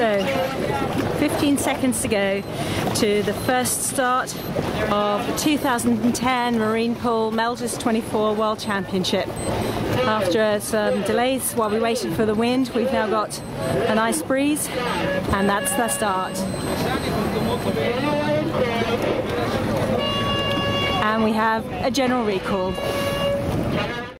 So 15 seconds to go to the first start of the 2010 Marinepool Melges 24 World Championship. After some delays while we waited for the wind, we've now got a nice breeze, and that's the start. And we have a general recall.